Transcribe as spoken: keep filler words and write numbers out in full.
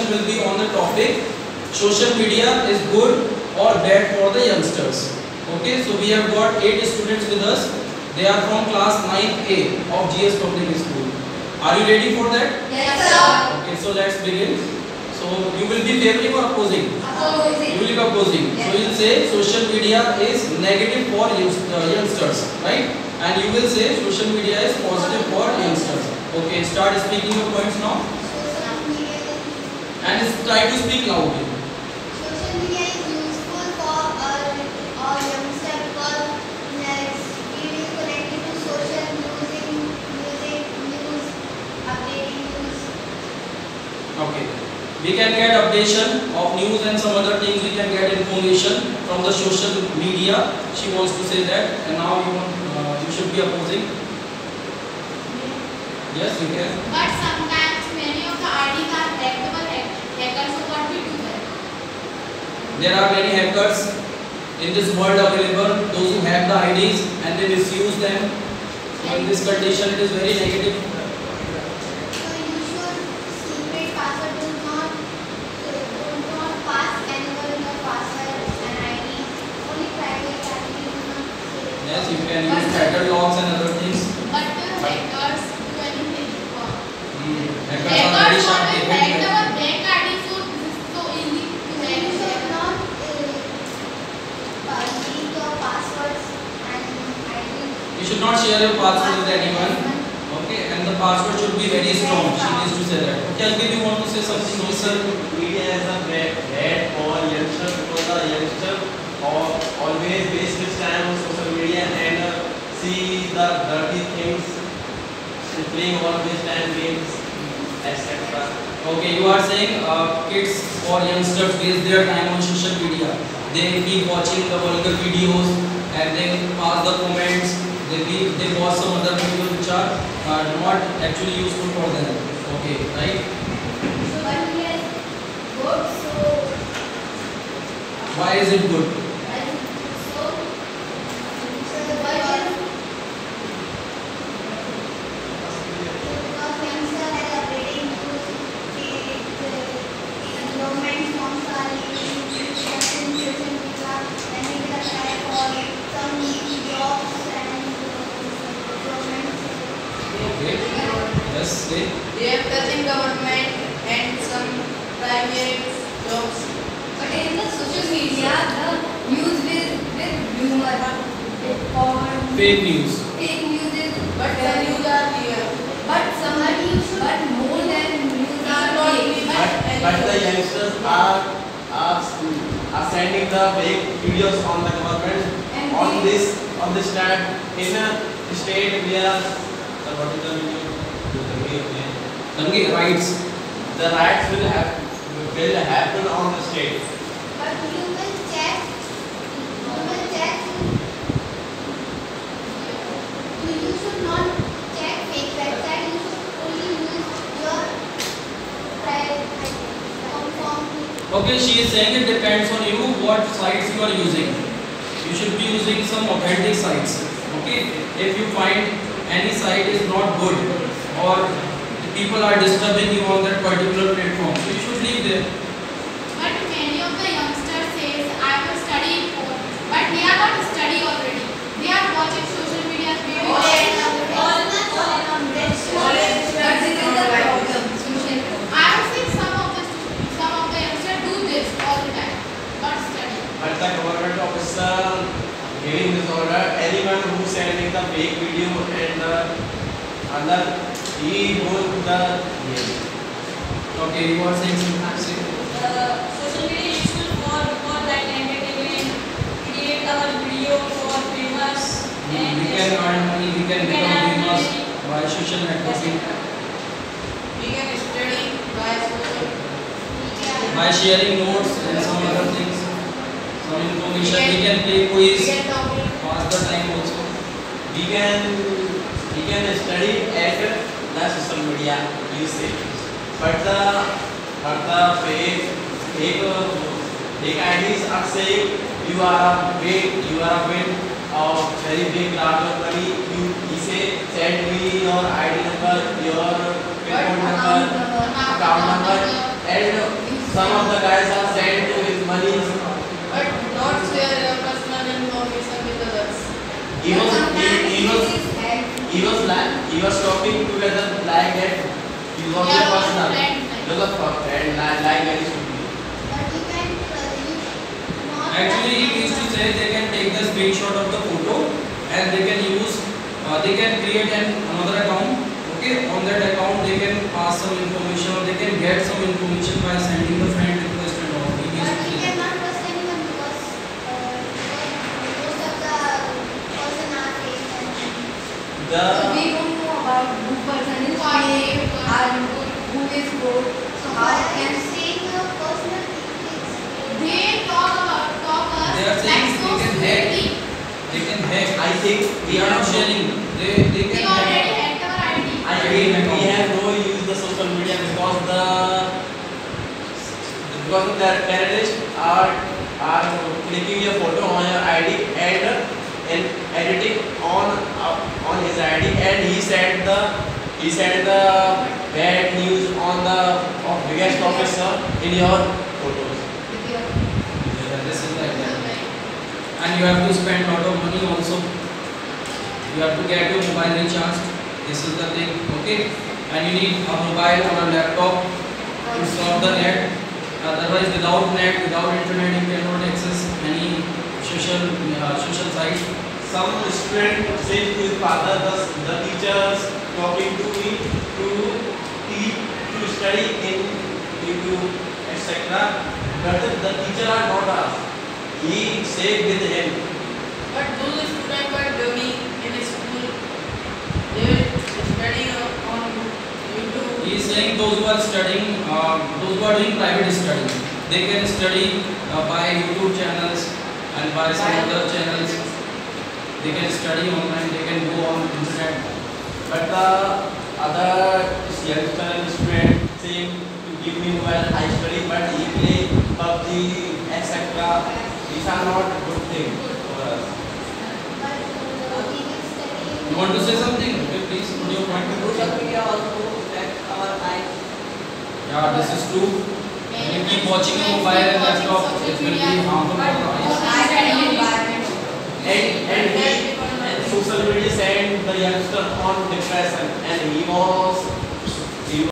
discussion will be on the topic social media is good or bad for the youngsters. Okay, so we have got eight students with us. They are from class nine A of G S Public School. Are you ready for that? Yes, sir. Okay, so let's begin. So you will be favoring or opposing? Opposing. You will be opposing. Yes. So you will say social media is negative for youngsters, right? And you will say social media is positive for youngsters. Okay, start speaking your points now. Social media is And try to speak loudly. social media is useful for all all youngsters because yes, it is connected to social music, music, news, updating news. Okay. We can get updation of news and some other things. We can get information from the social media. She wants to say that, and now you want, uh, you should be opposing. Yes, you can. But sometimes many of the I Ds are hackable hackers, so what we do then? There are many hackers in this world available. Those who hack the I Ds and they misuse them. So in this condition, it is very negative. So you should secret password. Do not do not pass anyone your password and I D. Only private I D. Do not say. Yes, you can use pattern logs and other things. But the hackers do anything for. Hmm. Hackers are very Hackers sharp. always They hack can- our bank I D, so this is so easy to So you should hack. not uh, leak your passwords and I D. You should not share your password with anyone. Okay, and the password should be very strong. She needs to say that. Okay, Ankit, you want to say something? Yes, sir. Social media is a bad, bad for youngsters because the youngster al- always waste his time on social media and uh, see the dirty things, playing always time games, et cetera. Okay, you are saying uh, kids or youngsters waste their time on social media. They keep watching the vulgar videos and they pass the comments. They be, they watch some other videos which are uh, not actually useful for them. Okay, right? So one year is good. So Why is it good? and so so the why is because youngster has updating news. The the government forms are leaving social media and they will apply for some jobs and government. Okay. Yes, say. They are touching government and some private jobs. But in the social media, the news with with humor or Fake news. fake news is But the news are real. but somewhat but more than news are fake. But, but the youngsters are, are are sending the fake videos on the government And on they- this on this time in a state where the what is the meaning? Dange, rights. The riots will have will happen on the state. But you will check, you will check, you, you should not check fake website, you should only use your private confirm. Okay, she is saying it depends on you what sites you are using. You should be using some authentic sites. Okay, if you find any site is not good or the people are disturbing you on that particular platform, so you should leave there. But many of the youngsters says I will study in phone, but they are not study already. They are watching social media videos. All- All But this is the problem. Social I would say some of the students, some of the youngsters do this all the time, not study. But the government officer giving this order, anyone who sending the fake video and the other, he goes to the jail. Okay, you are saying something. Say. Uh, social media is useful for for like entertainment, create our video for famous. and We can earn money, we can We can become earn famous money. by social networking, We can study by social. by sharing notes and some other things, some information. We can play We quiz, can talk. pass the time also. We can we can study at the social media usage. But the but the fake fake uh, fake I Ds are saying you are a big you are a big of very big large of money. You he say send me your I D number, your PIN code number, account number, and some of the guys are sent with money. But not share your personal information with others. He was he, he was he was like he was talking together like that. He was Yeah, a personal. friend. He was a friend like like very stupid. But you can uh, you not Actually, he means to say they can take the screenshot of the photo and they can use, uh, they can create an another account. Okay, on that account they can pass some information or they can get some information by sending the friend request and all. He means but to we say. cannot trust anyone because uh, because most of the person are fake and So The we don't know about who person is fake and who is good. So why how are you can saying your personal things? They talk about talk us They are saying like so they can hack. sweetly. They can hack. I think We are not sharing. They they They can already hack. hacked our I D. I think we have no use the social media because the because the terrorists are are clicking your photo on your I D and and editing on uh, on his I D and he said the he said the bad news on the of biggest officer in your photos. with your Yeah, this is like that. And you have to spend lot of money also. You have to get your mobile recharged. This is the thing, okay? And you need a mobile or a laptop to surf the net. Otherwise, without net, without internet, you cannot access any social uh, social site. Some student said to his father, the, the teachers talking to me to teach to study in into et cetera. But the teacher are not asked. He said with him. But those students were dummy in school. They were studying on YouTube. He is saying those who are studying, uh, those who are doing private study, they can study uh, by YouTube channels and by some other channels. They can study online. They can go on internet. But the other youngster and student saying to give me mobile, I study, but he play P U B G, et cetera. These are not good things for us. But uh, we will study. You want to say something? Okay, please put your point. Social media also affect our eyes. Yeah, this is true. When you keep watching your mobile and laptop, it will be harmful for the eyes. academic environment. And and he and social media sent the youngster on depression, and he was